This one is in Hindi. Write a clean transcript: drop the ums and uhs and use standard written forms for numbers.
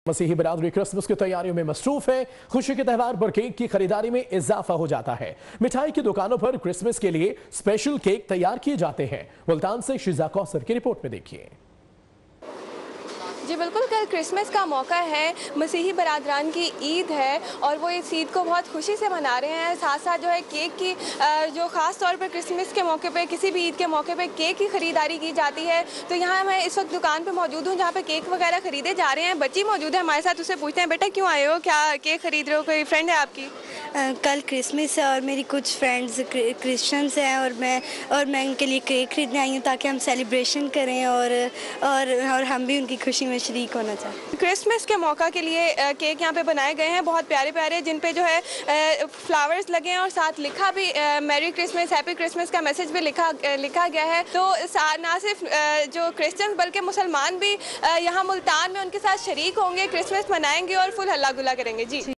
मसीही बिरादरी क्रिसमस की तैयारियों में मसरूफ है। खुशी के त्यौहार पर केक की खरीदारी में इजाफा हो जाता है। मिठाई की दुकानों पर क्रिसमस के लिए स्पेशल केक तैयार किए जाते हैं। मुल्तान से शिजा कौसर की रिपोर्ट में देखिए। जी बिल्कुल, कल क्रिसमस का मौका है, मसीही बरादरान की ईद है और वो इस ईद को बहुत खुशी से मना रहे हैं। साथ साथ जो है केक की जो ख़ास तौर पर क्रिसमस के मौके पे, किसी भी ईद के मौके पे केक की ख़रीदारी की जाती है। तो यहाँ मैं इस वक्त दुकान पे मौजूद हूँ जहाँ पे केक वगैरह ख़रीदे जा रहे हैं। बच्ची मौजूद है हमारे साथ, उससे पूछते हैं बेटा क्यों आए हो, क्या केक ख़रीद रहे हो, कोई फ्रेंड है आपकी? कल क्रिसमस है और मेरी कुछ फ्रेंड्स क्रिश्चियंस हैं और मैं उनके लिए केक खरीदने आई हूँ ताकि हम सेलिब्रेशन करें और हम भी उनकी खुशी में शरीक होना चाहें। क्रिसमस के मौका के लिए केक यहाँ पे बनाए गए हैं, बहुत प्यारे प्यारे, जिन पे जो है फ्लावर्स लगे हैं और साथ लिखा भी मैरी क्रिसमस, हैप्पी क्रिसमस का मैसेज भी लिखा गया है। तो ना सिर्फ जो क्रिश्चियंस बल्कि मुसलमान भी यहाँ मुल्तान में उनके साथ शरीक होंगे, क्रिसमस मनाएंगे और फुल हल्ला गुल्ला करेंगे। जी।